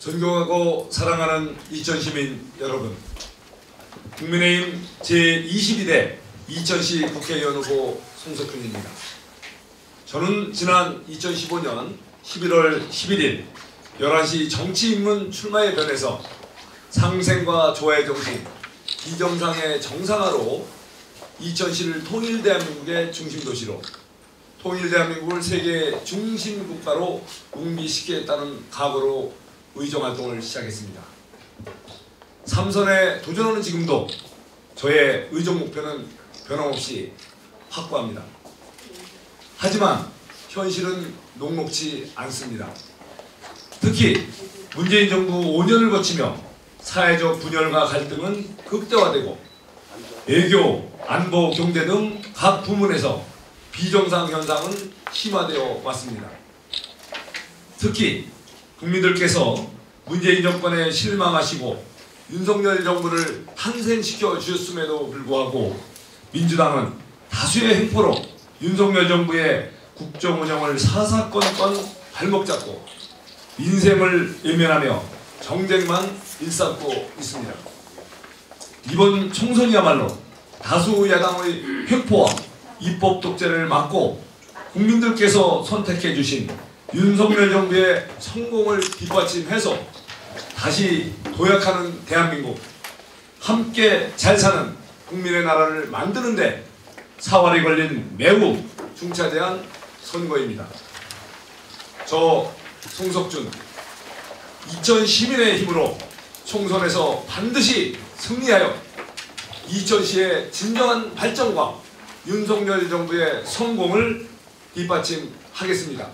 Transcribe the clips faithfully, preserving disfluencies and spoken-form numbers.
존경하고 사랑하는 이천시민 여러분, 국민의힘 제이십이 대 이천시 국회의원 후보 송석준입니다. 저는 지난 이천십오 년 십일월 십일일 열한 시 정치인문 출마에 변해서 상생과 조화의 정신, 비정상의 정상화로 이천시를 통일대한민국의 중심도시로, 통일대한민국을 세계 중심국가로 웅비시키겠다는 각오로 의정활동을 시작했습니다. 삼선에 도전하는 지금도 저의 의정 목표는 변함없이 확고합니다. 하지만 현실은 녹록지 않습니다. 특히 문재인 정부 오 년을 거치며 사회적 분열과 갈등은 극대화되고 외교, 안보, 경제 등 각 부문에서 비정상 현상은 심화되어 왔습니다. 특히 국민들께서 문재인 정권에 실망하시고 윤석열 정부를 탄생시켜 주셨음에도 불구하고 민주당은 다수의 횡포로 윤석열 정부의 국정 운영을 사사건건 발목 잡고 민생을 외면하며 정쟁만 일삼고 있습니다. 이번 총선이야말로 다수 야당의 횡포와 입법 독재를 막고 국민들께서 선택해 주신 윤석열 정부의 성공을 뒷받침해서 다시 도약하는 대한민국, 함께 잘 사는 국민의 나라를 만드는데 사활이 걸린 매우 중차대한 선거입니다. 저 송석준, 이천 시민의 힘으로 총선에서 반드시 승리하여 이천시의 진정한 발전과 윤석열 정부의 성공을 뒷받침하겠습니다.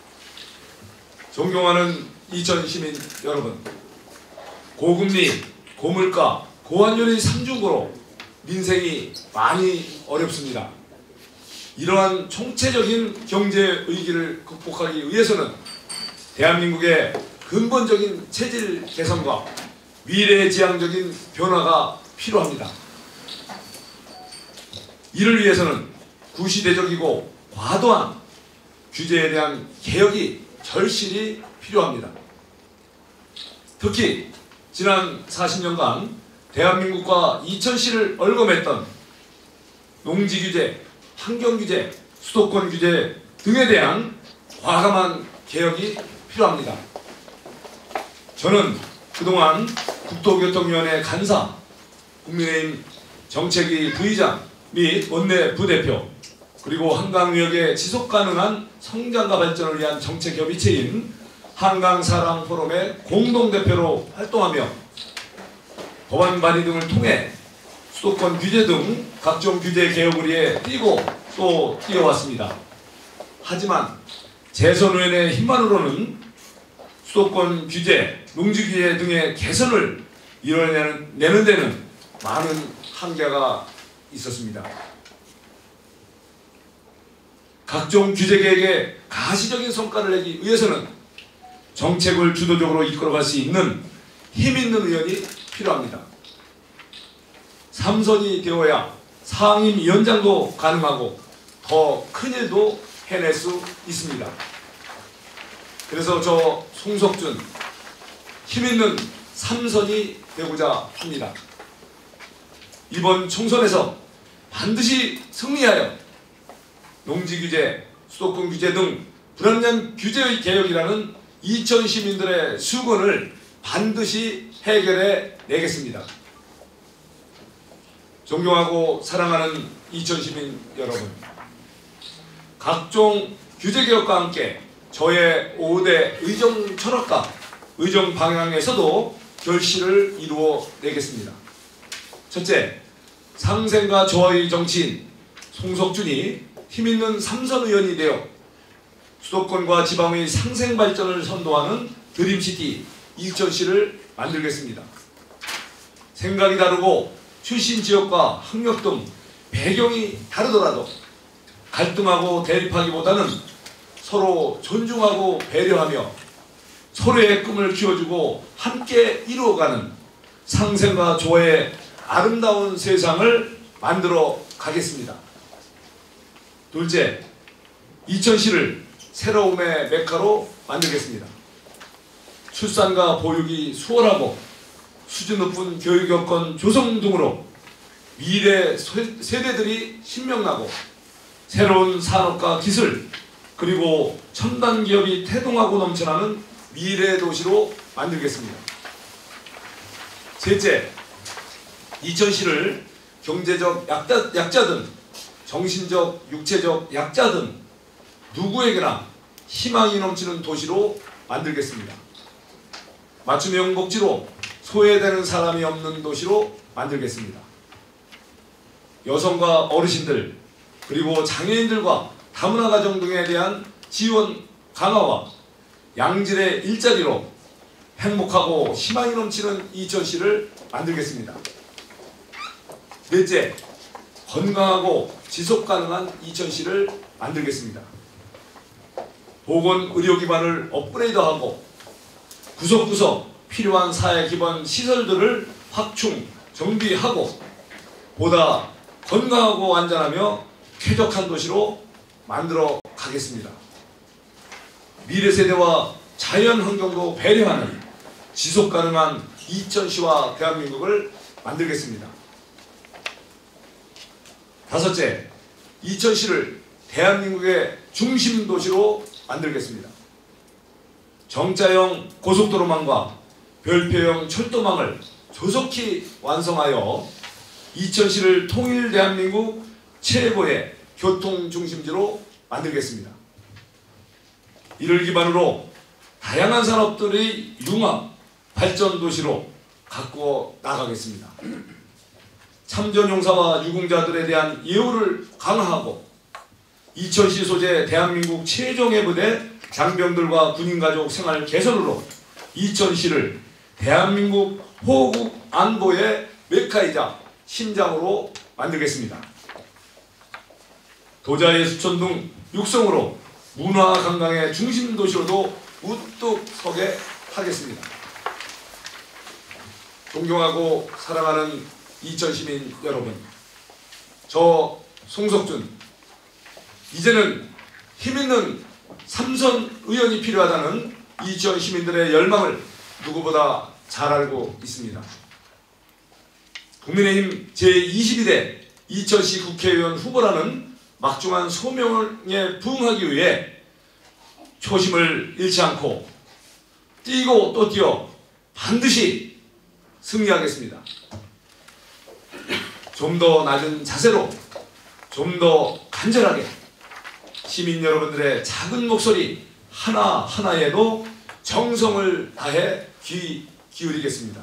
존경하는 이천시민 여러분, 고금리, 고물가, 고환율의 삼중고로 민생이 많이 어렵습니다. 이러한 총체적인 경제 위기를 극복하기 위해서는 대한민국의 근본적인 체질 개선과 미래지향적인 변화가 필요합니다. 이를 위해서는 구시대적이고 과도한 규제에 대한 개혁이 절실히 필요합니다. 특히 지난 사십 년간 대한민국과 이천시를 얼검했던 농지규제, 환경규제, 수도권규제 등에 대한 과감한 개혁이 필요합니다. 저는 그동안 국토교통위원회 간사, 국민의힘 정책위 부의장 및 원내 부대표, 그리고 한강유역의 지속가능한 성장과 발전을 위한 정책협의체인 한강사랑포럼의 공동대표로 활동하며 법안 발의 등을 통해 수도권 규제 등 각종 규제 개혁을 위해 뛰고 또 뛰어왔습니다. 하지만 재선의원의 힘만으로는 수도권 규제, 농지규제 등의 개선을 이뤄내는 내는 데는 많은 한계가 있었습니다. 각종 규제 개혁에 가시적인 성과를 내기 위해서는 정책을 주도적으로 이끌어갈 수 있는 힘있는 의원이 필요합니다. 삼선이 되어야 상임위원장도 가능하고 더 큰 일도 해낼 수 있습니다. 그래서 저 송석준, 힘있는 삼선이 되고자 합니다. 이번 총선에서 반드시 승리하여 농지규제, 수도권 규제 등 불합리한 규제의 개혁이라는 이천 시민들의 수건을 반드시 해결해 내겠습니다. 존경하고 사랑하는 이천 시민 여러분, 각종 규제 개혁과 함께 저의 오 대 의정 철학과 의정 방향에서도 결실을 이루어 내겠습니다. 첫째, 상생과 조화의 정치인 송석준이 힘있는 삼선 의원이 되어 수도권과 지방의 상생 발전을 선도하는 드림시티 이천시를 만들겠습니다. 생각이 다르고 출신 지역과 학력 등 배경이 다르더라도 갈등하고 대립하기보다는 서로 존중하고 배려하며 서로의 꿈을 키워주고 함께 이루어가는 상생과 조화의 아름다운 세상을 만들어 가겠습니다. 둘째, 이천시를 새로움의 메카로 만들겠습니다. 출산과 보육이 수월하고 수준 높은 교육 여건 조성 등으로 미래 세대들이 신명나고 새로운 산업과 기술 그리고 첨단 기업이 태동하고 넘쳐나는 미래 도시로 만들겠습니다. 셋째, 이천시를 경제적 약자, 약자든 정신적, 육체적 약자든 누구에게나 희망이 넘치는 도시로 만들겠습니다. 맞춤형 복지로 소외되는 사람이 없는 도시로 만들겠습니다. 여성과 어르신들 그리고 장애인들과 다문화 가정 등에 대한 지원 강화와 양질의 일자리로 행복하고 희망이 넘치는 이천시를 만들겠습니다. 넷째, 건강하고 지속가능한 이천시를 만들겠습니다. 보건 의료 기반을 업그레이드하고 구석구석 필요한 사회 기반 시설들을 확충, 정비하고 보다 건강하고 안전하며 쾌적한 도시로 만들어 가겠습니다. 미래 세대와 자연 환경도 배려하는 지속 가능한 이천시와 대한민국을 만들겠습니다. 다섯째, 이천시를 대한민국의 중심 도시로 만들겠습니다. 정자형 고속도로망과 별표형 철도망을 조속히 완성하여 이천시를 통일 대한민국 최고의 교통중심지로 만들겠습니다. 이를 기반으로 다양한 산업들의 융합 발전 도시로 가꾸어 나가겠습니다. 참전용사와 유공자들에 대한 예우를 강화하고 이천시 소재 대한민국 최정예 부대 장병들과 군인가족 생활 개선으로 이천시를 대한민국 호국 안보의 메카이자 심장으로 만들겠습니다. 도자예수촌 등 육성으로 문화 관광의 중심 도시로도 우뚝 서게 하겠습니다. 존경하고 사랑하는 이천시민 여러분, 저 송석준, 이제는 힘있는 삼선 의원이 필요하다는 이천 시민들의 열망을 누구보다 잘 알고 있습니다. 국민의힘 제이십이 대 이천시 국회의원 후보라는 막중한 소명에 부응하기 위해 초심을 잃지 않고 뛰고 또 뛰어 반드시 승리하겠습니다. 좀 더 낮은 자세로 좀 더 간절하게 시민 여러분들의 작은 목소리 하나하나에도 정성을 다해 귀 기울이겠습니다.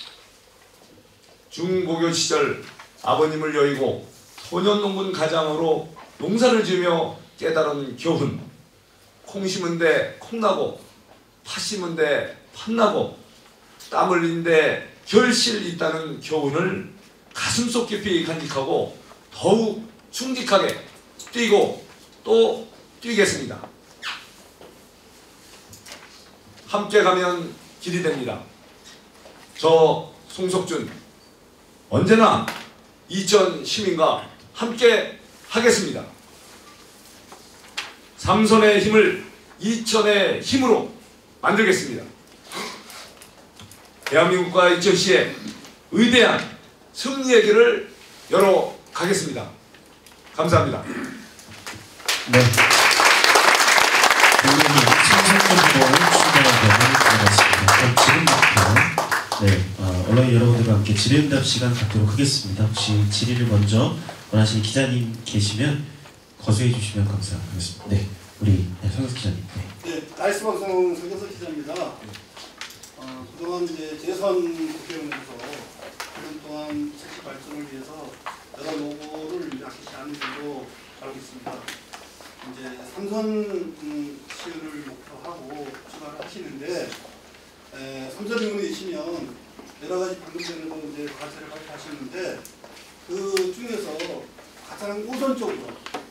중고교 시절 아버님을 여의고 소년농군 가장으로 농사를 지으며 깨달은 교훈, 콩 심은데 콩나고 팥 심은데 팥나고 땀 흘린데 결실 있다는 교훈을 가슴속 깊이 간직하고 더욱 충직하게 뛰고 또 뛰겠습니다. 함께 가면 길이 됩니다. 저 송석준 언제나 이천 시민과 함께 하겠습니다. 삼선의 힘을 이천의 힘으로 만들겠습니다. 대한민국과 이천시의 위대한 승리의 길을 열어가겠습니다. 감사합니다. 네. 국민의힘 송석준 후보의 출마가 되는 지금부터 네, 어, 언론인 여러분들과 함께 질의응답 시간 갖도록 하겠습니다. 혹시 질의를 먼저 원하시는 기자님 계시면 거수해 주시면 감사하겠습니다. 네, 우리 네, 성석 기자님. 네, 네 나이스 방송 성석 기자입니다. 어, 그동안 이제 대선 국회의원에서 그런 동안 정치 발전을 위해서 여러 노고를 아끼지 않은 걸로 알고 있습니다. 이제 삼선 음, 시의를 목표하고 출마를 하시는데 에, 삼선 의원이시면 여러 가지 방금 전에도 이제 과제를 발표하셨는데 그 중에서 가장 우선적으로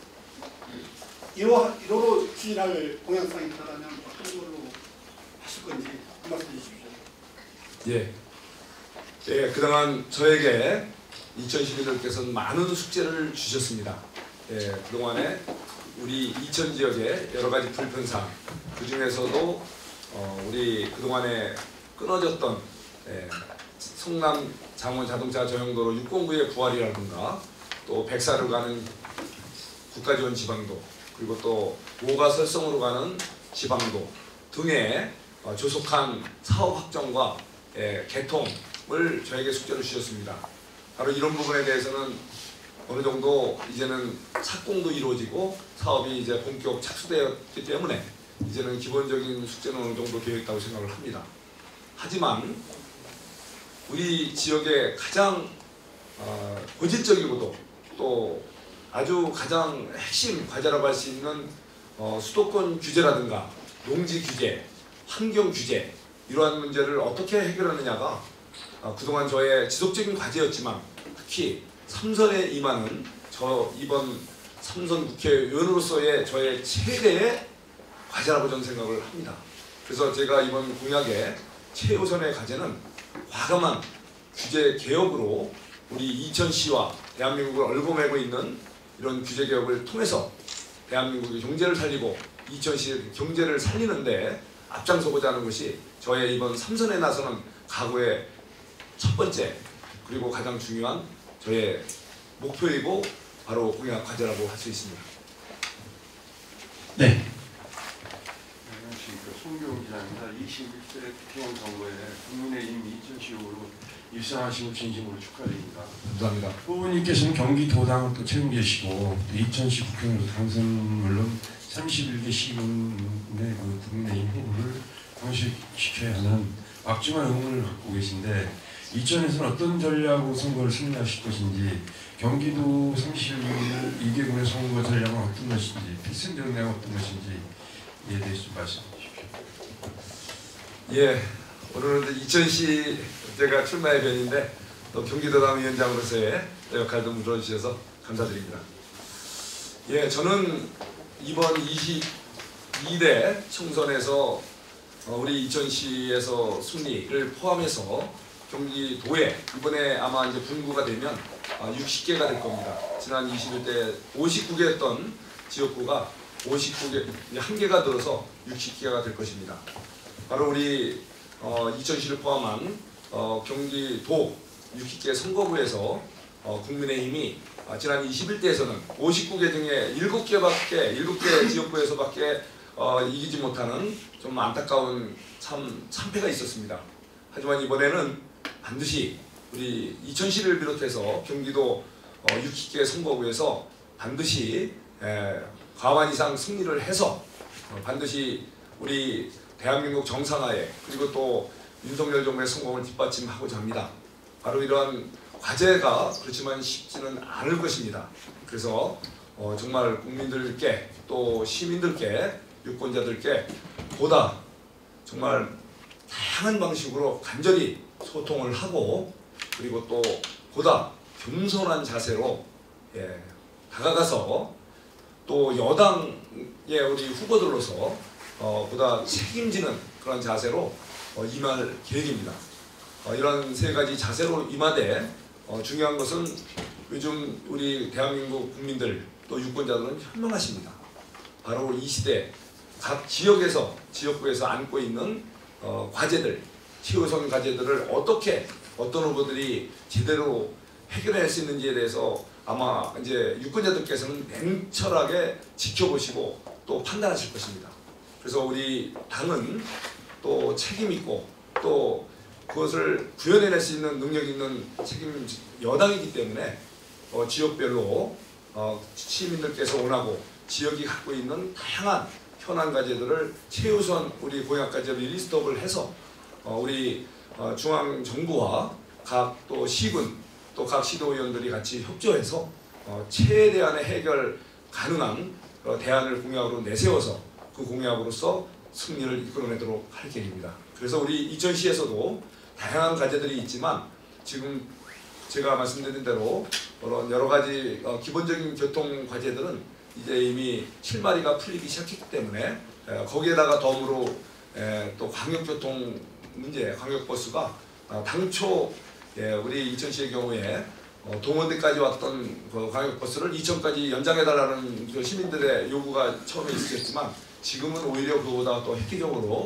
일 호로 추진할 공약상이 있다면 어떤 걸로 하실 건지 한 말씀 해주십시오. 예, 예, 그동안 저에게 이천 시민들께서는 많은 숙제를 주셨습니다. 예, 그동안에 우리 이천 지역의 여러 가지 불편사항, 그 중에서도 어, 우리 그동안에 끊어졌던 예, 성남 장원 자동차 저용도로 육공구의 부활이라든가 또 백사로 가는 국가지원 지방도 그리고 또 오가 설성으로 가는 지방도 등의 어, 조속한 사업 확정과 예, 개통을 저에게 숙제로 주셨습니다. 바로 이런 부분에 대해서는 어느 정도 이제는 착공도 이루어지고 사업이 이제 본격 착수되었기 때문에 이제는 기본적인 숙제는 어느 정도 되어 있다고 생각을 합니다. 하지만 우리 지역의 가장 어, 고질적이고도 또 아주 가장 핵심 과제라고 할 수 있는 어, 수도권 규제라든가 농지 규제, 환경 규제 이러한 문제를 어떻게 해결하느냐가 어, 그동안 저의 지속적인 과제였지만 특히 삼선에 임하는 저 이번 삼선 국회의원으로서의 저의 최대의 과제라고 저는 생각을 합니다. 그래서 제가 이번 공약의 최우선의 과제는 과감한 규제 개혁으로 우리 이천시와 대한민국을 얽어매고 있는 이런 규제 개혁을 통해서 대한민국의 경제를 살리고 이천시의 경제를 살리는데 앞장서고자 하는 것이 저의 이번 삼선에 나서는 각오의 첫 번째 그리고 가장 중요한 저의 목표이고 바로 공약 과제라고 할 수 있습니다. 네. 안녕하십니까. 송교훈 기자입니다. 이십일 대 국회의원 선거에 국민의힘 이천시 후보로 입상하신 걸 진심으로 축하드립니다. 감사합니다. 후보님께서는 경기도당을 또 책임지시고 이천시 국회의원 당선 물론 삼십일 개 시군의 그 국민의힘 후보를 당선시켜야 하는 막중한 의무를 갖고 계신데 이천에서는 어떤 전략으로 선거를 승리하실 것인지 경기도 삼십일 개군의 선거 전략은 어떤 것인지 필승 전략은 어떤 것인지 이에 대해서 좀 말씀해 주십시오. 예, 오늘은 이천시 제가 출마의 변인데 또 경기도당 위원장으로서의 역할도 물어주셔서 감사드립니다. 예, 저는 이번 이십이 대 총선에서 우리 이천시에서 승리를 포함해서 경기도에 이번에 아마 이제 분구가 되면 육십 개가 될 겁니다. 지난 이십일 대 오십구 개였던 지역구가 오십구 개, 한 개가 들어서 육십 개가 될 것입니다. 바로 우리 어, 이천시를 포함한 어, 경기도 육십 개 선거구에서 어, 국민의힘이 어, 지난 이십일 대에서는 오십구 개 중에 일곱 개밖에 일곱 개 지역구에서밖에 어, 이기지 못하는 좀 안타까운 참 참패가 있었습니다. 하지만 이번에는 반드시 우리 이천시를 비롯해서 경기도 어, 육십 개 선거구에서 반드시 에, 과반 이상 승리를 해서 어, 반드시 우리 대한민국 정상화에 그리고 또 윤석열 정부의 성공을 뒷받침하고자 합니다. 바로 이러한 과제가 그렇지만 쉽지는 않을 것입니다. 그래서 어, 정말 국민들께 또 시민들께 유권자들께 보다 정말 다양한 방식으로 간절히 소통을 하고 그리고 또 보다 겸손한 자세로 예, 다가가서 또 여당의 우리 후보들로서 어, 보다 책임지는 그런 자세로 어, 임할 계획입니다. 어, 이런 세 가지 자세로 임하되 어, 중요한 것은 요즘 우리 대한민국 국민들 또 유권자들은 현명하십니다. 바로 이 시대 각 지역에서 지역구에서 안고 있는 어, 과제들 최우선 과제들을 어떻게 어떤 후보들이 제대로 해결할 수 있는지에 대해서 아마 이제 유권자들께서는 냉철하게 지켜보시고 또 판단하실 것입니다. 그래서 우리 당은 또 책임 있고 또 그것을 구현해낼 수 있는 능력 있는 책임 여당이기 때문에 어, 지역별로 어, 시민들께서 원하고 지역이 갖고 있는 다양한 현안 과제들을 최우선 우리 공약 과제를 리스트업을 해서 어, 우리 어, 중앙 정부와 각 또 시군 또 각 시도의원들이 같이 협조해서 어, 최대한의 해결 가능한 어, 대안을 공약으로 내세워서 그 공약으로서 승리를 이끌어내도록 할 계획입니다. 그래서 우리 이천시에서도 다양한 과제들이 있지만 지금 제가 말씀드린 대로 그런 여러 가지 어, 기본적인 교통 과제들은 이제 이미 실마리가 풀리기 시작했기 때문에 에, 거기에다가 덤으로 에, 또 광역교통 문제, 광역버스가 어, 당초 예, 우리 이천시의 경우에 어, 동원대까지 왔던 그 광역버스를 이천까지 연장해달라는 그 시민들의 요구가 처음에 있었지만 지금은 오히려 그보다 더 획기적으로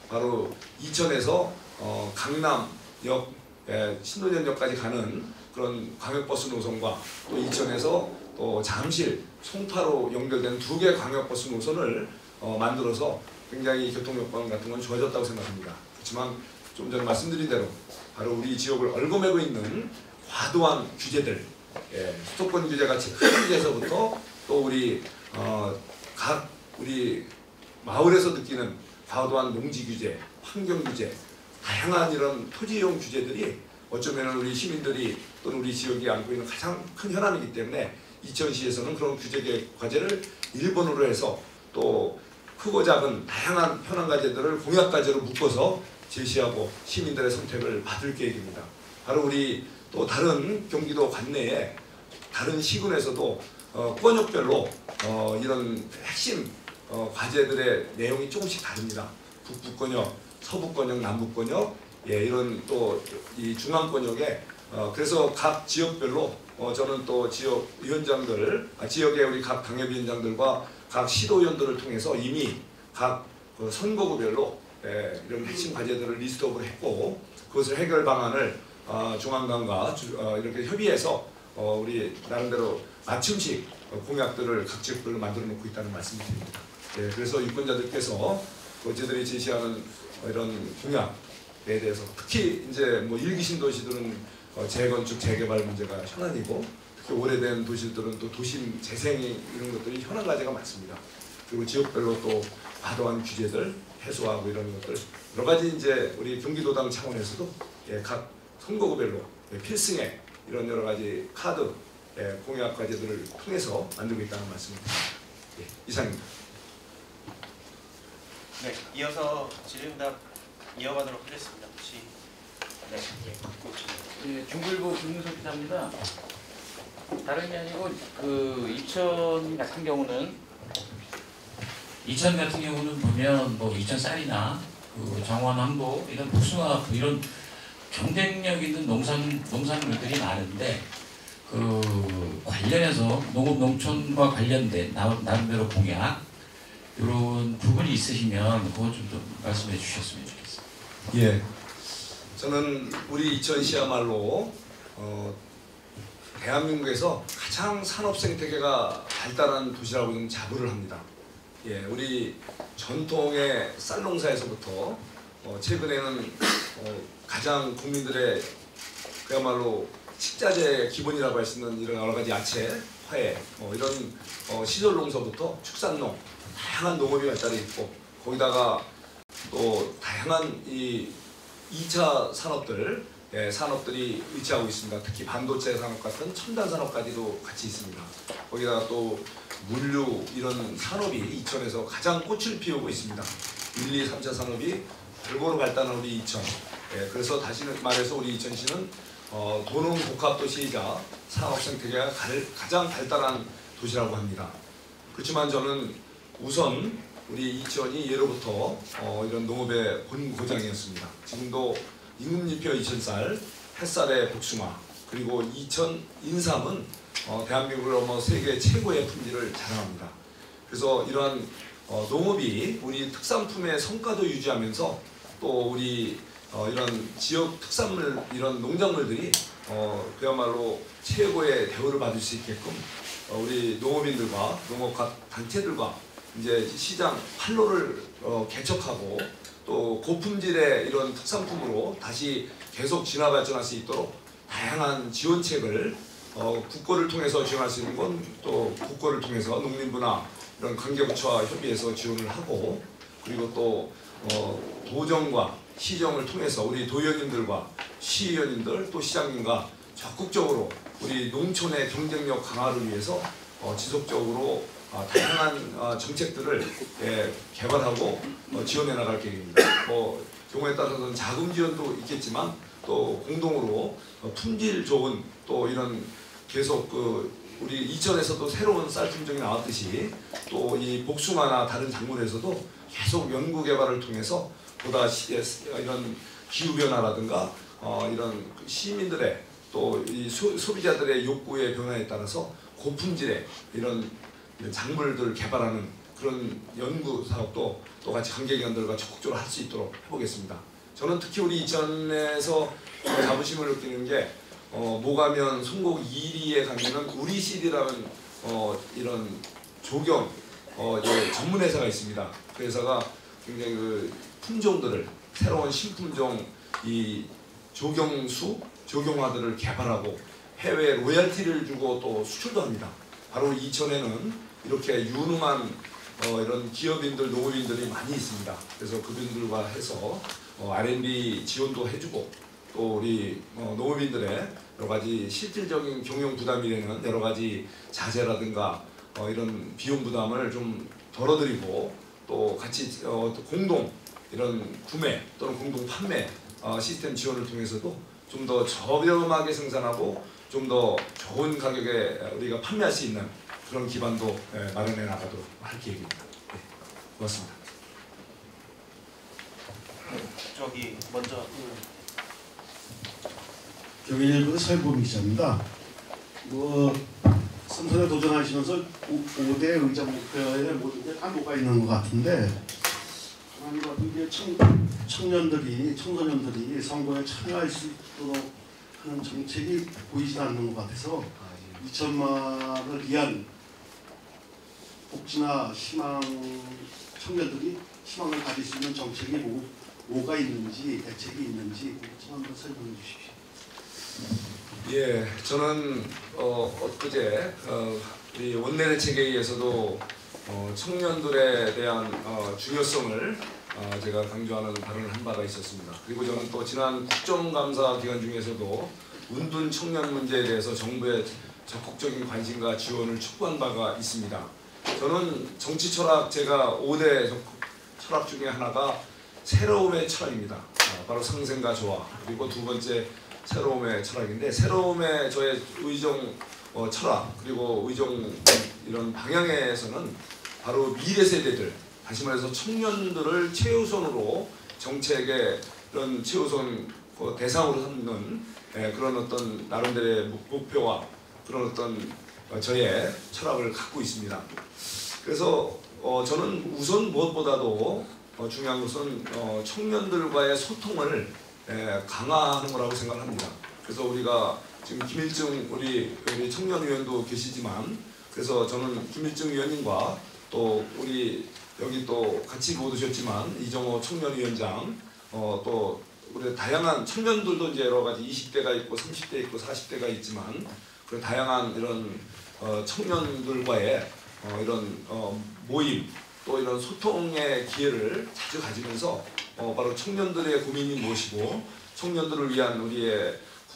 바로 이천에서 어, 강남역, 예, 신논현역까지 가는 그런 광역버스 노선과 또 이천에서 또 잠실, 송파로 연결된 두 개 광역버스 노선을 어, 만들어서 굉장히 교통여건 같은 건 좋아졌다고 생각합니다. 그렇지만 좀 전에 말씀드린 대로 바로 우리 지역을 얽어매고 있는 과도한 규제들, 예, 수도권 규제 같이 큰 규제에서부터 또 우리 어, 각 우리 마을에서 느끼는 과도한 농지 규제, 환경 규제, 다양한 이런 토지이용 규제들이 어쩌면 우리 시민들이 또는 우리 지역이 안고 있는 가장 큰 현안이기 때문에 이천시에서는 그런 규제 과제를 일 번으로 해서 또 크고 작은 다양한 현안 과제들을 공약 과제로 묶어서 제시하고 시민들의 선택을 받을 계획입니다. 바로 우리 또 다른 경기도 관내에 다른 시군에서도 어, 권역별로 어, 이런 핵심 어, 과제들의 내용이 조금씩 다릅니다. 북부권역, 서부권역, 남부권역, 예, 이런 또 이 중앙권역에 어, 그래서 각 지역별로 어, 저는 또 지역 위원장들, 아, 지역의 우리 각 당협위원장들과 각 시도위원들을 통해서 이미 각 그 선거구별로 예, 이런 핵심 과제들을 리스트업을 했고 그것을 해결 방안을 어, 중앙당과 주, 어, 이렇게 협의해서 어, 우리 나름대로 맞춤식 어, 공약들을 각 지역별로 만들어 놓고 있다는 말씀을 드립니다. 예, 그래서 유권자들께서 어제들이 제시하는 어, 이런 공약에 대해서 특히 이제 뭐 일기 신도시들은 어, 재건축, 재개발 문제가 현안이고 특히 오래된 도시들은 또 도심 재생이 이런 것들이 현안 과제가 많습니다. 그리고 지역별로 또 과도한 규제들 해소하고 이런 것들 여러 가지 이제 우리 경기도당 차원에서도 예, 각 선거구별로 예, 필승의 이런 여러 가지 카드 예, 공약 과제들을 통해서 만들고 있다는 말씀입니다. 예, 이상입니다. 네, 이어서 질의응답 이어가도록 하겠습니다. 혹시 네, 예. 예, 중글보 김문석 기자입니다. 다름이 아니고 그 이천 같은 경우는 이천 같은 경우는 보면 뭐 이천 쌀이나 그 정원 항도 이런 복숭아 이런 경쟁력 있는 농산 농산물들이 많은데 그 관련해서 농업 농촌과 관련된 나름대로 공약 이런 부분이 있으시면 그거 좀, 좀 말씀해 주셨으면 좋겠습니다. 예, 저는 우리 이천시야말로 어, 대한민국에서 가장 산업 생태계가 발달한 도시라고 좀 자부를 합니다. 예, 우리 전통의 쌀 농사에서부터 어, 최근에는 어, 가장 국민들의 그야말로 식자재 기본이라고 할 수 있는 이런 여러 가지 야채, 화해, 어, 이런 어, 시설 농서부터 축산농, 다양한 농업이 발달해 있고 거기다가 또 다양한 이 이 차 산업들, 예, 산업들이 위치하고 있습니다. 특히 반도체 산업 같은 첨단 산업까지도 같이 있습니다. 거기다가 또 물류 이런 산업이 이천에서 가장 꽃을 피우고 있습니다. 일, 이, 삼 차 산업이 골고루 발달한 우리 이천. 예, 그래서 다시 말해서 우리 이천시는 어, 도농 복합도시이자 산업 생태계가 가장 발달한 도시라고 합니다. 그렇지만 저는 우선 우리 이천이 예로부터 어, 이런 농업의 본고장이었습니다. 지금도 임금잎표 이천쌀, 햇살의 복숭아, 그리고 이천 인삼은 어, 대한민국으로 뭐 세계 최고의 품질을 자랑합니다. 그래서 이러한 어, 농업이 우리 특산품의 성과도 유지하면서 또 우리 어, 이런 지역 특산물 이런 농작물들이 어, 그야말로 최고의 대우를 받을 수 있게끔 어, 우리 농업인들과 농업 단체들과 이제 시장 판로를 어, 개척하고 또 고품질의 이런 특산품으로 다시 계속 진화 발전할 수 있도록 다양한 지원책을 어, 국고를 통해서 지원할 수 있는 건 또 국고를 통해서 농림부나 이런 관계부처와 협의해서 지원을 하고 그리고 또 어, 도정과 시정을 통해서 우리 도의원님들과 시의원님들 또 시장님과 적극적으로 우리 농촌의 경쟁력 강화를 위해서 어, 지속적으로 어, 다양한 어, 정책들을 예, 개발하고 어, 지원해 나갈 계획입니다. 뭐 경우에 따라서는 자금 지원도 있겠지만 또 공동으로 어, 품질 좋은 또 이런 계속 그 우리 이천에서도 새로운 쌀 품종이 나왔듯이 또 이 복숭아나 다른 작물에서도 계속 연구 개발을 통해서 보다 시, 이런 기후 변화라든가 어, 이런 시민들의 또 이 소비자들의 욕구의 변화에 따라서 고품질의 이런 작물들을 개발하는 그런 연구 사업도 또 같이 관계기관들과 적극적으로 할 수 있도록 해보겠습니다. 저는 특히 우리 이천에서 자부심을 느끼는 게 어, 모가면 송곡 이 리에 가면은 우리실이라는 어, 이런 조경 어, 이제 전문 회사가 있습니다. 그 회사가 굉장히 그 품종들을 새로운 신품종 이 조경수 조경화들을 개발하고 해외 로열티를 주고 또 수출도 합니다. 바로 이천에는 이렇게 유능한 어, 이런 기업인들, 농업인들이 많이 있습니다. 그래서 그분들과 해서 어, 알 앤 디 지원도 해주고 또 우리 어, 농업인들의 여러 가지 실질적인 경영 부담이 되는 여러 가지 자재라든가 어, 이런 비용 부담을 좀 덜어드리고 또 같이 어, 또 공동 이런 구매 또는 공동 판매 어, 시스템 지원을 통해서도 좀 더 저렴하게 생산하고 좀 더 좋은 가격에 우리가 판매할 수 있는 그런 기반도 예, 마련해 나가도록 할 계획입니다. 네, 고맙습니다. 저기 먼저 경인일보의 설보미 기자입니다. 뭐 선선에 도전하시면서 오 대 의자 목표에 모든 게 다 녹아 있는 것 같은데 하나님 같은 게 청, 청년들이 청소년들이 선거에 참여할 수 있도록 하는 정책이 보이지 않는 것 같아서 이천만을 위한 복지나 희망 청년들이 희망을 가질 수 있는 정책이 뭐, 뭐가 있는지 대책이 있는지 좀 한번 설명해 주십시오. 예, 저는 어, 엊그제 어, 우리 원내대책회의에서도 어, 청년들에 대한 어, 중요성을 어, 제가 강조하는 발언을 한 바가 있었습니다. 그리고 저는 또 지난 국정감사 기간 중에서도 운둔 청년 문제에 대해서 정부의 적극적인 관심과 지원을 촉구한 바가 있습니다. 저는 정치 철학 제가 오 대 철학 중에 하나가 새로움의 철학입니다. 어, 바로 상생과 조화. 그리고 두 번째 새로움의 철학인데 새로움의 저의 의정 어, 철학 그리고 의정 이런 방향에서는 바로 미래 세대들 다시 말해서 청년들을 최우선으로 정책의 이런 최우선 그 대상으로 삼는 예, 그런 어떤 나름대로의 목표와 그런 어떤 어, 저의 철학을 갖고 있습니다. 그래서 어, 저는 우선 무엇보다도 어, 중요한 것은 어, 청년들과의 소통을 예, 강화하는 거라고 생각합니다. 그래서 우리가 지금 김일중 우리, 우리 청년위원도 계시지만 그래서 저는 김일중 위원님과 또 우리 여기 또 같이 못 오셨지만 이정호 청년위원장 어, 또 우리 다양한 청년들도 이제 여러 가지 이십 대가 있고 삼십 대 있고 사십 대가 있지만 그런 다양한 이런 어, 청년들과의 어, 이런 어, 모임 또 이런 소통의 기회를 자주 가지면서 어, 바로 청년들의 고민이 무엇이고 청년들을 위한 우리의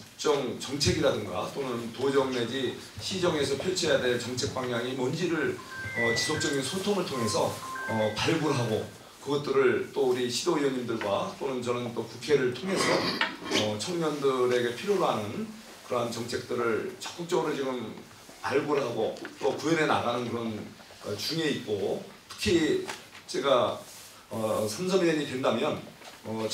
국정 정책이라든가 또는 도정 내지 시정에서 펼쳐야 될 정책 방향이 뭔지를 어, 지속적인 소통을 통해서 어, 발굴하고 그것들을 또 우리 시도위원님들과 또는 저는 또 국회를 통해서 어, 청년들에게 필요로 하는 그러한 정책들을 적극적으로 지금 발굴하고 또 구현해 나가는 그런 어, 중에 있고 특히 제가 어, 삼선위원이 된다면 어,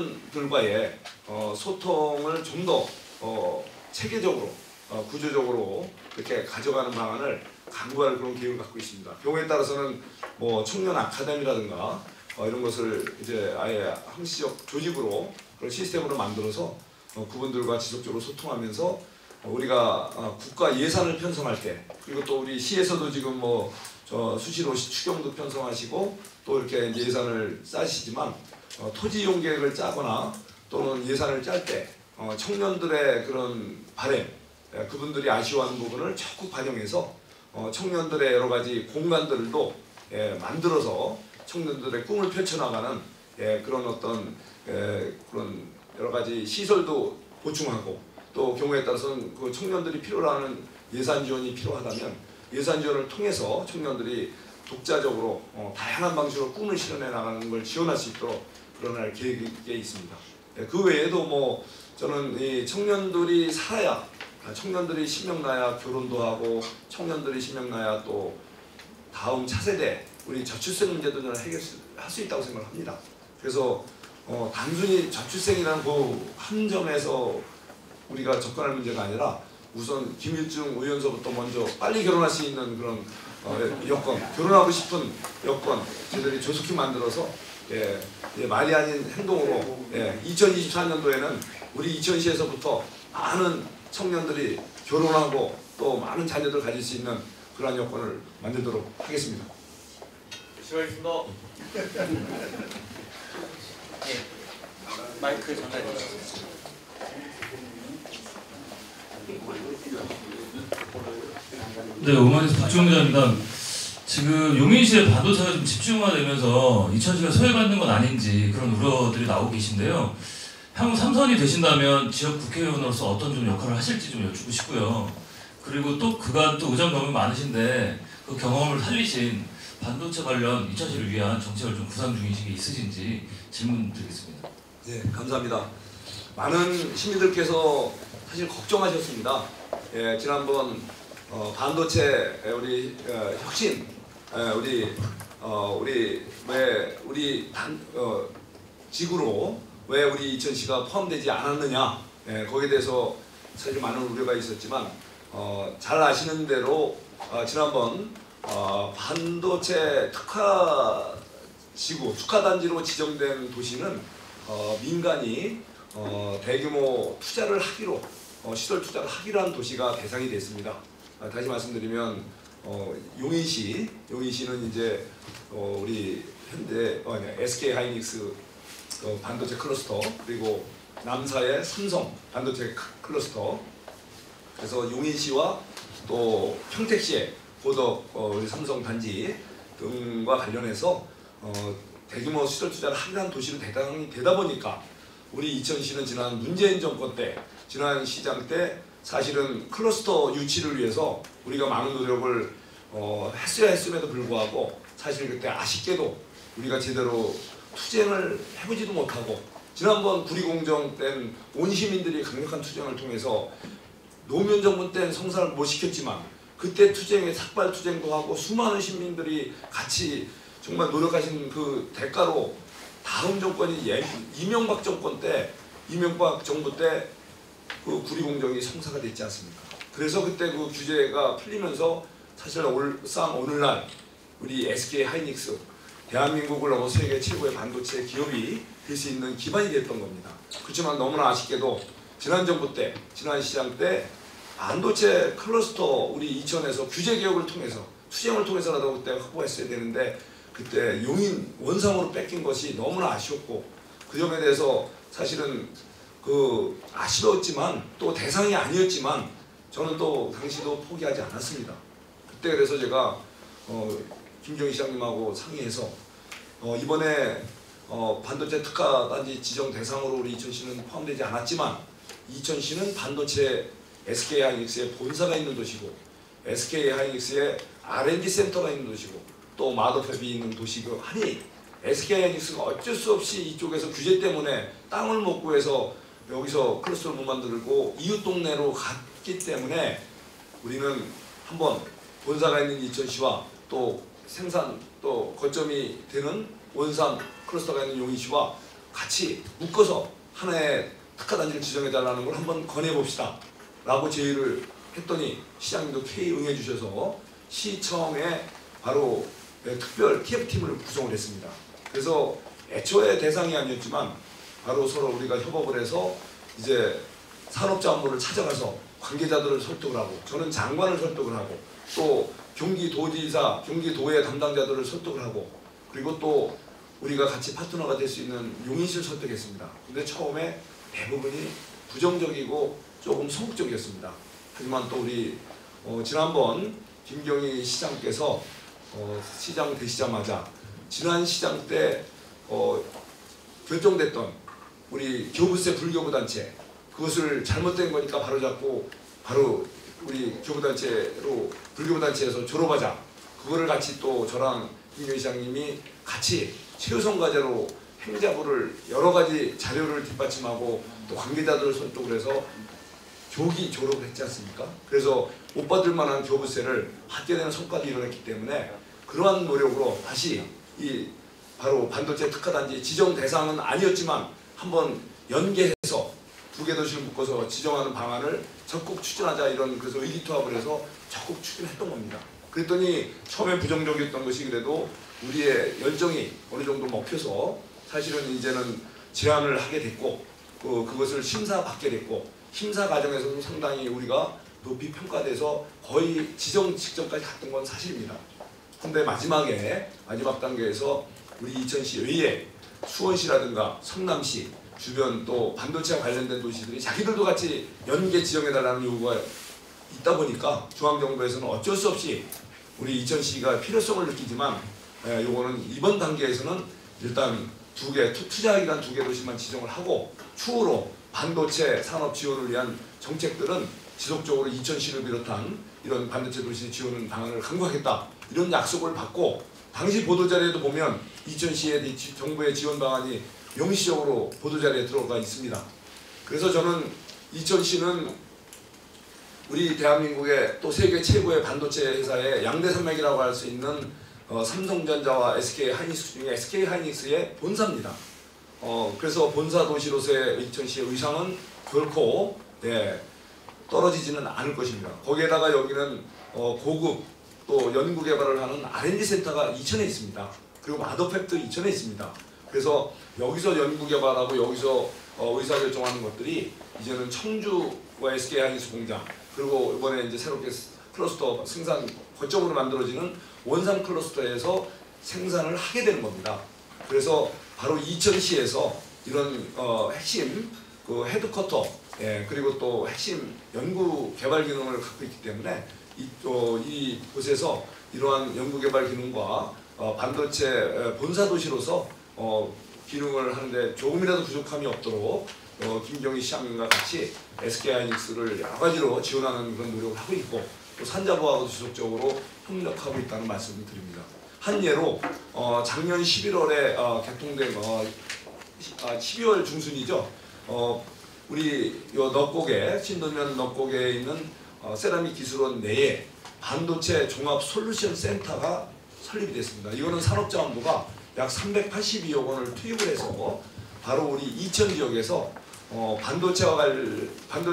청년들과의 어, 소통을 좀 더 어, 체계적으로 어, 구조적으로 이렇게 가져가는 방안을 강구할 그런 계획을 갖고 있습니다. 경우에 따라서는 뭐 청년 아카데미라든가 어, 이런 것을 이제 아예 항시적 조직으로 그런 시스템으로 만들어서 어, 그분들과 지속적으로 소통하면서 어, 우리가 어, 국가 예산을 편성할 때 그리고 또 우리 시에서도 지금 뭐 저 수시로 추경도 편성하시고 또 이렇게 이제 예산을 짜시지만 어, 토지 이용 계획을 짜거나 또는 예산을 짤 때 어, 청년들의 그런 바램 예, 그분들이 아쉬워하는 부분을 적극 반영해서 어, 청년들의 여러 가지 공간들도 예, 만들어서 청년들의 꿈을 펼쳐나가는 예, 그런 어떤 예, 그런 여러 가지 시설도 보충하고 또 경우에 따라서는 그 청년들이 필요로 하는 예산 지원이 필요하다면 예산 지원을 통해서 청년들이 독자적으로 어, 다양한 방식으로 꿈을 실현해 나가는 걸 지원할 수 있도록 그런 계획이 있습니다. 예, 그 외에도 뭐 저는 이 청년들이 살아야 청년들이 신명 나야 결혼도 하고 청년들이 신명 나야 또 다음 차세대 우리 저출생 문제도 저는 해결할 수 있다고 생각합니다. 그래서 어, 단순히 저출생이라는 그 한 점에서 우리가 접근할 문제가 아니라 우선 김일중 의원서부터 먼저 빨리 결혼할 수 있는 그런 어, 여건, 결혼하고 싶은 여건 저희들이 조속히 만들어서 예, 예, 말이 아닌 행동으로 예, 이천이십사 년도에는 우리 이천시에서부터 많은 청년들이 결혼하고 또 많은 자녀들 가질 수 있는 그러한 여건을 만들도록 하겠습니다. 수고하셨습니다. 예, 마이크 전달해 주시죠. 네, 오마이뉴스 박주영 기자입니다. 지금 용인시의 반도체가 좀 집중화되면서 이천시가 소외받는 건 아닌지 그런 우려들이 나오고 계신데요. 향후 삼선이 되신다면 지역 국회의원으로서 어떤 좀 역할을 하실지 좀 여쭙고 싶고요. 그리고 또 그간 또 의정 경험이 많으신데 그 경험을 살리신 반도체 관련 이천시를 위한 정책을 좀 구상 중이신 게 있으신지 질문 드리겠습니다. 네, 감사합니다. 많은 시민들께서 사실 걱정하셨습니다. 예, 지난번 어, 반도체 우리 어, 혁신 에, 우리 어, 우리 왜 우리 단 어, 지구로 왜 우리 이천시가 포함되지 않았느냐 예, 거기에 대해서 사실 많은 우려가 있었지만 어, 잘 아시는 대로 어, 지난번 어, 반도체 특화 지구 특화 단지로 지정된 도시는 어, 민간이 어, 대규모 투자를 하기로 어, 시설 투자를 하기로 한 도시가 대상이 됐습니다. 아, 다시 말씀드리면 어, 용인시, 용인시는 이제 어, 우리 현대 어, 아니, 에스케이 하이닉스 어, 반도체 클러스터 그리고 남사의 삼성 반도체 클러스터 그래서 용인시와 또 평택시의 고덕 어, 우리 삼성 단지 등과 관련해서 어, 대규모 시설 투자를 하기로 한 도시로 대상이 되다 보니까 우리 이천시는 지난 문재인 정권 때 지난 시장 때 사실은 클러스터 유치를 위해서 우리가 많은 노력을 어, 했어야 했음에도 불구하고 사실 그때 아쉽게도 우리가 제대로 투쟁을 해보지도 못하고 지난번 구리공정 땐 온 시민들이 강력한 투쟁을 통해서 노무현 정부 때는 성사를 못 시켰지만 그때 투쟁에 삭발 투쟁도 하고 수많은 시민들이 같이 정말 노력하신 그 대가로 다음 정권이 예, 이명박 정권 때 이명박 정부 때 그 구리공정이 성사가 됐지 않습니까? 그래서 그때 그 규제가 풀리면서 사실 올상 오늘날 우리 에스케이 하이닉스 대한민국을 넘어 세계 최고의 반도체 기업이 될 수 있는 기반이 됐던 겁니다. 그렇지만 너무나 아쉽게도 지난 정부 때 지난 시장 때 반도체 클러스터 우리 이천에서 규제 개혁을 통해서 투쟁을 통해서라도 그때 확보했어야 되는데 그때 용인 원상으로 뺏긴 것이 너무나 아쉬웠고 그 점에 대해서 사실은 그 아쉬웠지만 또 대상이 아니었지만 저는 또 당시도 포기하지 않았습니다. 그때 그래서 제가 어, 김경희 시장님하고 상의해서 어, 이번에 어, 반도체 특화 단지 지정 대상으로 우리 이천시는 포함되지 않았지만 이천시는 반도체 에스케이 하이닉스의 본사가 있는 도시고 에스케이 하이닉스의 알 앤 디 센터가 있는 도시고 또 마더팹이 있는 도시고 하니 에스케이 하이닉스가 어쩔 수 없이 이쪽에서 규제 때문에 땅을 못 구해서 여기서 클러스터를 못 만들고 이웃 동네로 갔기 때문에 우리는 한번 본사가 있는 이천시와 또 생산 또 거점이 되는 원산 클러스터가 있는 용인시와 같이 묶어서 하나의 특화단지를 지정해달라는 걸 한번 권해봅시다 라고 제의를 했더니 시장님도 K 응해주셔서 시청에 바로 특별 티에프팀을 구성을 했습니다. 그래서 애초에 대상이 아니었지만 바로 서로 우리가 협업을 해서 이제 산업자 업무를 찾아가서 관계자들을 설득을 하고 저는 장관을 설득을 하고 또 경기도지사, 경기도의 담당자들을 설득을 하고 그리고 또 우리가 같이 파트너가 될 수 있는 용인시를 설득했습니다. 근데 처음에 대부분이 부정적이고 조금 소극적이었습니다. 하지만 또 우리 어, 지난번 김경희 시장께서 어, 시장 되시자마자 지난 시장 때 어, 결정됐던 우리 교부세 불교부단체 그것을 잘못된 거니까 바로잡고 바로 우리 교부단체로 불교부단체에서 졸업하자 그거를 같이 또 저랑 김경희 시장님이 같이 최우선 과제로 행자부를 여러 가지 자료를 뒷받침하고 또 관계자들을 설득을 해서 교기 졸업을 했지 않습니까? 그래서 못 받을 만한 교부세를 받게 되는 성과도 이뤄냈기 때문에 그러한 노력으로 다시 이 바로 반도체 특화단지 지정 대상은 아니었지만 한번 연계해서 두 개 도시를 묶어서 지정하는 방안을 적극 추진하자 이런 그래서 의기투합을 해서 적극 추진했던 겁니다. 그랬더니 처음에 부정적이었던 것이 그래도 우리의 열정이 어느 정도 먹혀서 사실은 이제는 제안을 하게 됐고 그, 그것을 심사받게 됐고 심사 과정에서도 상당히 우리가 높이 평가돼서 거의 지정 직전까지 갔던 건 사실입니다. 근데 마지막에 마지막 단계에서 우리 이천시 외에 수원시라든가 성남시 주변 또 반도체와 관련된 도시들이 자기들도 같이 연계 지정해달라는 요구가 있다 보니까 중앙정부에서는 어쩔 수 없이 우리 이천시가 필요성을 느끼지만 에, 요거는 이번 단계에서는 일단 두 개, 투자기관 두 개 도시만 지정을 하고 추후로 반도체 산업 지원을 위한 정책들은 지속적으로 이천시를 비롯한 이런 반도체 도시 지원 방안을 강구하겠다 이런 약속을 받고 당시 보도자료에도 보면 이천시의 정부의 지원 방안이 명시적으로 보도자료에 들어가 있습니다. 그래서 저는 이천시는 우리 대한민국의 또 세계 최고의 반도체 회사의 양대산맥이라고 할 수 있는 어, 삼성전자와 에스케이하이닉스 중에 에스케이하이닉스의 본사입니다. 어, 그래서 본사 도시로서의 이천시의 의상은 결코 예, 떨어지지는 않을 것입니다. 거기에다가 여기는 어, 고급 또 연구개발을 하는 알 앤 디 센터가 이천에 있습니다. 그리고 마더팩도 이천에 있습니다. 그래서 여기서 연구개발하고 여기서 어, 의사결정하는 것들이 이제는 청주와 에스케이하이닉스 공장 그리고 이번에 이제 새롭게 클러스터 생산 거점으로 만들어지는 원산 클러스터에서 생산을 하게 되는 겁니다. 그래서 바로 이천시에서 이런 어, 핵심 그 헤드쿼터 예, 그리고 또 핵심 연구 개발 기능을 갖고 있기 때문에 이, 어, 이 곳에서 이러한 연구 개발 기능과 어, 반도체 본사 도시로서 어, 기능을 하는데 조금이라도 부족함이 없도록 어, 김경희 시장님과 같이 에스케이하이닉스를 여러 가지로 지원하는 그런 노력을 하고 있고 또 산자부하고도 지속적으로 협력하고 있다는 말씀을 드립니다. 한 예로 어, 작년 십일월에 어, 개통된 어, 아, 십이월 중순이죠. 어, 우리 요 넉곡에 신도면 넉곡에 있는 어, 세라믹 기술원 내에 반도체 종합 솔루션 센터가 설립이 됐습니다. 이거는 산업자원부가 약 삼백팔십이억 원을 투입을 해서 바로 우리 이천 지역에서 어, 반도체와 관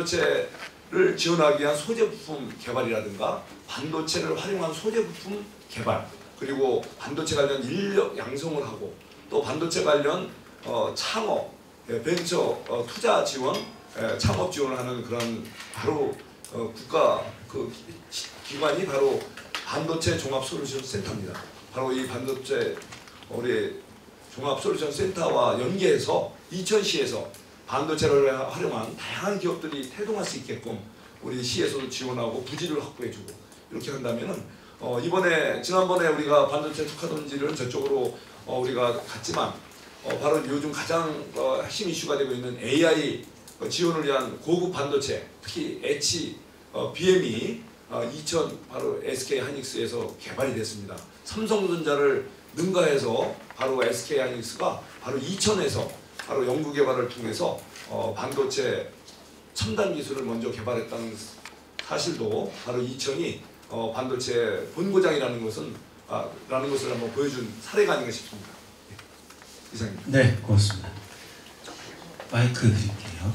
반도체를 지원하기 위한 소재부품 개발이라든가 반도체를 활용한 소재부품 개발 그리고 반도체 관련 인력 양성을 하고 또 반도체 관련 어, 창업, 예, 벤처 어, 투자 지원, 예, 창업 지원을 하는 그런 바로 어, 국가 그 기관이 바로 반도체 종합 솔루션 센터입니다. 바로 이 반도체 우리 종합 솔루션 센터와 연계해서 이천시에서 반도체를 활용한 다양한 기업들이 태동할 수 있게끔 우리 시에서도 지원하고 부지를 확보해주고 이렇게 한다면은 어, 이번에 지난번에 우리가 반도체 특화단지를 저쪽으로 어, 우리가 갔지만 어, 바로 요즘 가장 어, 핵심 이슈가 되고 있는 에이아이 어, 지원을 위한 고급 반도체 특히 H 어, 비엠이 어, 이천 바로 에스케이하이닉스에서 개발이 됐습니다. 삼성전자를 능가해서 바로 에스케이하이닉스가 바로 이천에서 바로 연구개발을 통해서 어, 반도체 첨단 기술을 먼저 개발했다는 사실도 바로 이천이 어, 반도체 본고장이라는 것은 아, 라는 것을 한번 보여준 사례가 아닌가 싶습니다. 예. 이상입니다. 네, 고맙습니다. 마이크 드릴게요.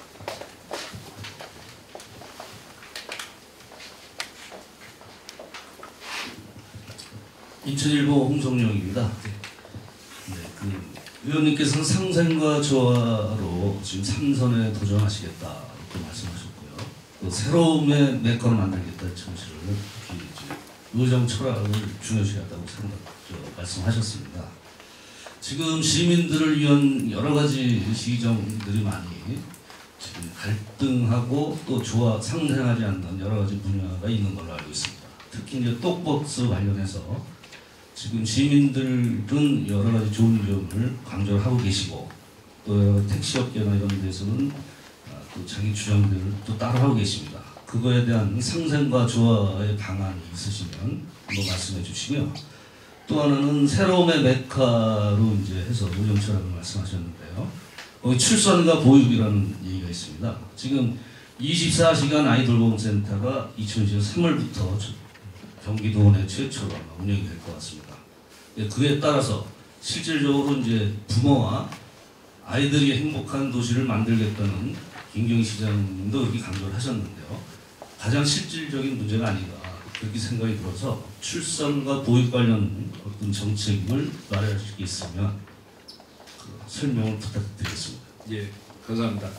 인천일보 홍성룡입니다. 네, 그 의원님께서는 상생과 조화로 지금 삼선에 도전하시겠다 이렇게 말씀하셨고요. 또 새로움의 메커를 만들겠다 정치를 특히 이제 의정 철학을 중요시하다고 생각 말씀하셨습니다. 지금 시민들을 위한 여러 가지 시정들이 많이 지금 갈등하고 또 조화 상생하지 않는 여러 가지 분야가 있는 걸로 알고 있습니다. 특히 이제 똑버스 관련해서 지금 시민들은 여러 가지 좋은 점을 강조를 하고 계시고 또 택시업계나 이런 데서는 또 자기 주장들을 또 따라하고 계십니다. 그거에 대한 상생과 조화의 방안이 있으시면 한번 말씀해 주시며 또 하나는 새로움의 메카로 이제 해서 의정철학을 말씀하셨는데요. 거기 출산과 보육이라는 얘기가 있습니다. 지금 이십사 시간 아이돌보험센터가 이천이십년 삼월부터 경기도 내 최초로 운영이 될 것 같습니다. 그에 따라서 실질적으로 이제 부모와 아이들이 행복한 도시를 만들겠다는 김경희 시장님도 이렇게 강조를 하셨는데요. 가장 실질적인 문제가 아닌가 그렇게 생각이 들어서 출산과 보육 관련 어떤 정책을 마련할 수 있으면 그 설명을 부탁드리겠습니다. 예, 감사합니다.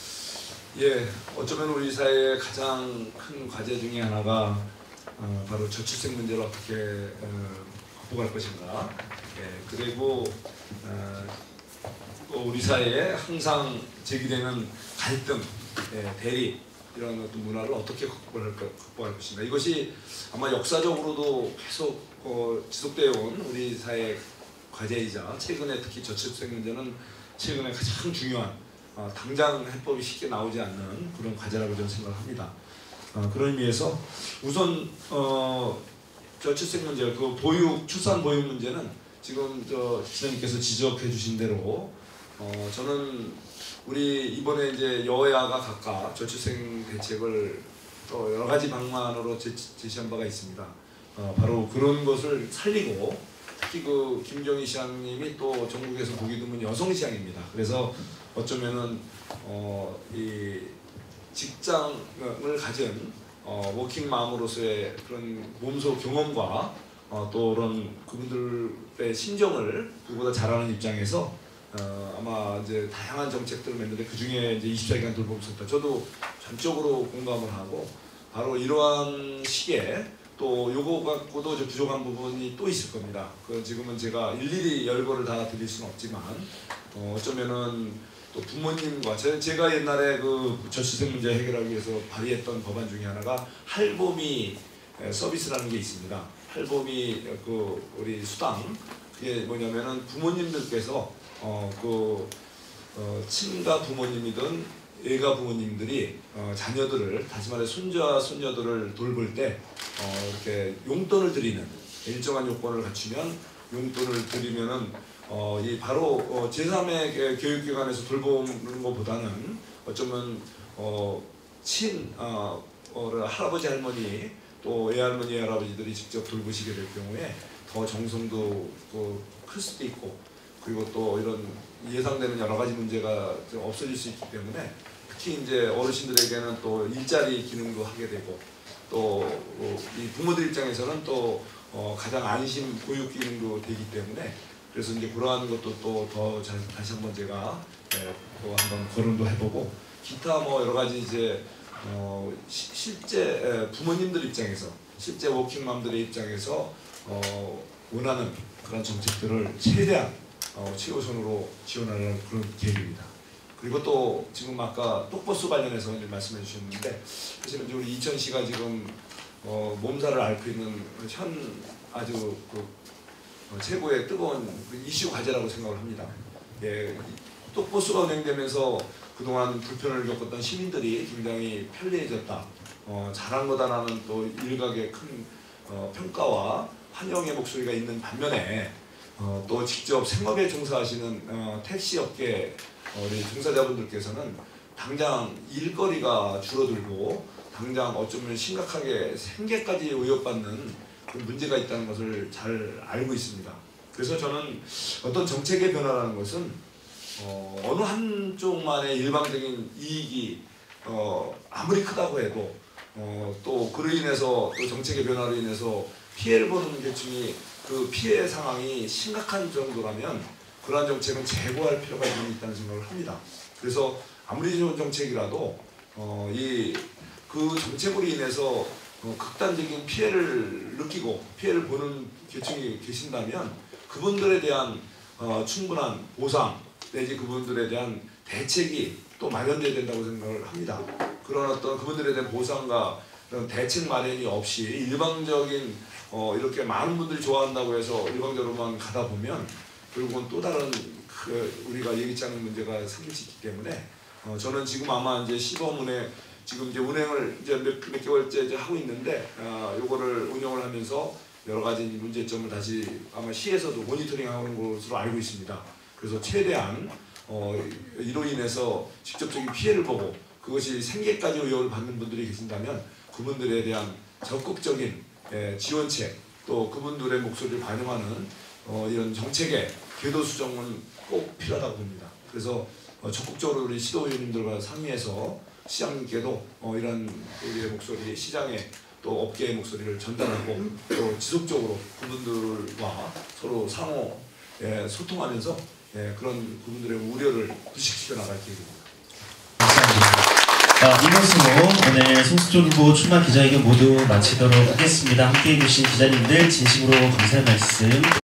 예, 어쩌면 우리 사회의 가장 큰 과제 중에 하나가 어, 바로 저출생 문제를 어떻게 어, 극복할 것인가. 예, 그리고 어, 또 우리 사회에 항상 제기되는 갈등, 예, 대립 이런 어떤 문화를 어떻게 극복할, 것, 극복할 것인가. 이것이 아마 역사적으로도 계속 어, 지속되어 온 우리 사회의 과제이자 최근에 특히 저출생 문제는 최근에 가장 중요한 어, 당장 해법이 쉽게 나오지 않는 그런 과제라고 저는 생각합니다. 어, 그런 의미에서 우선 어, 저출생 문제, 그 보육, 출산 보육 문제는 지금 저 기자님께서 지적해 주신 대로 어, 저는 우리 이번에 이제 여야가 각각 저출생 대책을 또 여러 가지 방안으로 제, 제시한 바가 있습니다. 어, 바로 그런 것을 살리고 특히 그 김정희 시장님이 또 전국에서 보기 드문 여성 시장입니다. 그래서 어쩌면은 어, 이 직장을 가진 어, 워킹맘으로서의 그런 몸소 경험과 어, 또 그런 그분들의 심정을 누구보다 잘 아는 입장에서 어, 아마 이제 다양한 정책들을 냈는데 그 중에 이제 이십사 시간 돌봄센터 저도 전적으로 공감을 하고 바로 이러한 시기에 또 요거 갖고도 이제 부족한 부분이 또 있을 겁니다. 그 지금은 제가 일일이 열거를 다 드릴 수는 없지만 어, 어쩌면은 또 부모님과 제, 제가 옛날에 그 저출생 문제 해결하기 위해서 발의했던 법안 중에 하나가 할보미 서비스라는 게 있습니다. 할보미 그 우리 수당 그게 뭐냐면은 부모님들께서 어 그 어, 친가 부모님이든 애가 부모님들이 어, 자녀들을 다시 말해 손자 손녀들을 돌볼 때 어, 이렇게 용돈을 드리는 일정한 요건을 갖추면 용돈을 드리면은 어, 이 바로 어, 제삼의 교육기관에서 돌보는 것보다는 어쩌면 어, 친 어, 어, 할아버지 할머니 또 애할머니 애할아버지들이 직접 돌보시게 될 경우에 더 정성도 클 수도 있고 그리고 또 이런 예상되는 여러 가지 문제가 좀 없어질 수 있기 때문에 특히 이제 어르신들에게는 또 일자리 기능도 하게 되고 또 이 부모들 입장에서는 또 어, 가장 안심 보육 기능도 되기 때문에 그래서 이제 그러한 것도 또 더 다시 한번 제가 예, 또 한번 거론도 해보고 기타 뭐 여러 가지 이제 어, 시, 실제 예, 부모님들 입장에서 실제 워킹맘들의 입장에서 어, 원하는 그런 정책들을 최대한 어, 최우선으로 지원하는 그런 계획입니다. 그리고 또 지금 아까 똑버스 관련해서 이제 말씀해 주셨는데 사실은 우리 이천시가 지금 어, 몸살을 앓고 있는 현 아주 그 어, 최고의 뜨거운 이슈 과제라고 생각을 합니다. 예, 똑버스가 운행되면서 그동안 불편을 겪었던 시민들이 굉장히 편리해졌다. 어, 잘한 거다라는 또 일각의 큰 어, 평가와 환영의 목소리가 있는 반면에 어, 또 직접 생업에 종사하시는 어, 택시업계 어, 우리 종사자분들께서는 당장 일거리가 줄어들고 당장 어쩌면 심각하게 생계까지 위협받는 그 문제가 있다는 것을 잘 알고 있습니다. 그래서 저는 어떤 정책의 변화라는 것은 어, 어느 한쪽만의 일방적인 이익이 어, 아무리 크다고 해도 어, 또 그로 인해서 또 정책의 변화로 인해서 피해를 보는 계층이 그 피해 상황이 심각한 정도라면 그러한 정책은 재고할 필요가 있다는 생각을 합니다. 그래서 아무리 좋은 정책이라도 어, 이 그 정책으로 인해서 어, 극단적인 피해를 느끼고 피해를 보는 계층이 계신다면 그분들에 대한 어, 충분한 보상 내지 그분들에 대한 대책이 또 마련돼야 된다고 생각을 합니다. 그런 어떤 그분들에 대한 보상과 그런 대책 마련이 없이 일방적인 어, 이렇게 많은 분들이 좋아한다고 해서 일방적으로만 가다 보면 결국은 또 다른 그 우리가 예기치 않은 문제가 생길 수 있기 때문에 어, 저는 지금 아마 이제 시범운행 지금 이제 운행을 이제 몇, 몇 개월째 이제 하고 있는데 어, 요거를 운영을 하면서 여러 가지 문제점을 다시 아마 시에서도 모니터링하는 것으로 알고 있습니다. 그래서 최대한 어, 이로 인해서 직접적인 피해를 보고 그것이 생계까지 위협을 받는 분들이 계신다면 그분들에 대한 적극적인 예, 지원책 또 그분들의 목소리를 반영하는 어, 이런 정책의 궤도 수정은 꼭 필요하다고 봅니다. 그래서 어, 적극적으로 우리 시도의원님들과 상의해서 시장님께도 어, 이런 우리의 목소리, 시장의 또 업계의 목소리를 전달하고 또 지속적으로 그분들과 서로 상호 예, 소통하면서 예, 그런 그분들의 우려를 부식시켜 나갈 계획입니다. 자, 이것으로 오늘 송수철 후보 출마 기자회견 모두 마치도록 하겠습니다. 함께해 주신 기자님들 진심으로 감사의 말씀